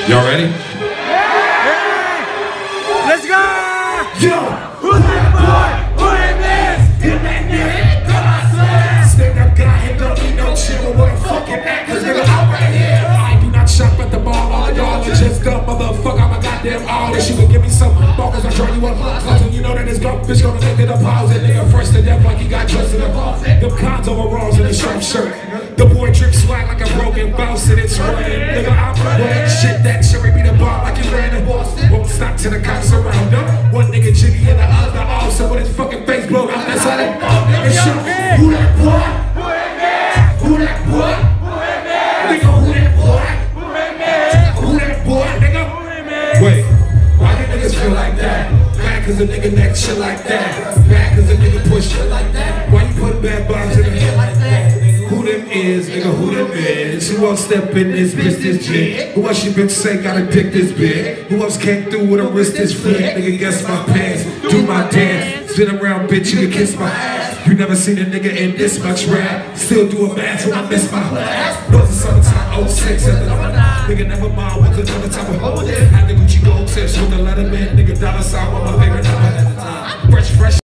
Y'all ready? Let's go! Yo! Who's that boy? Who that man? Hit that nigga, come on, son! Stand up guy, and don't need no chill with a fucking act, cause nigga, I'm right here. I do not shop at the bar, all y'all are just dumb motherfucker. I'm a goddamn artist. You can give me some balls, I'll turn you up close, and you know that this dumb bitch gonna make it a pause. That nigga first to death like he got dressed in a closet. Them cons overalls and a sharp shirt. The boy drip swag like a broken bounce, and it's running. Nigga, I'm running. Shit, that shit be the bar like you ran in Boston. Won't stop till the cops around him. One nigga jiggy and the other also with his fucking face blown out. That's how they nigga shoot. Who that boy? Who that boy? Nigga, who that boy? Who that boy? Nigga? Wait. Why do niggas feel like that? Mad cause a nigga neck shit like that. Mad cause a nigga push shit like that. Why you put bad bombs in the head like that? Who them is, nigga, who them is? Who else step in this bitch this jig? Who else you bitch say got a dick this big? Who else came through with a wrist this flick? Nigga, guess my pants, do my dance. Spin around, bitch, you can kiss my ass. You never seen a nigga in this much rap. Still do a dance when I miss my class. North of summertime, 06 at the nigga, never mind what's another type of hold it. Had the Gucci gold tips with the Letterman. Nigga, dollar sign, one my favorite number at the time. Fresh.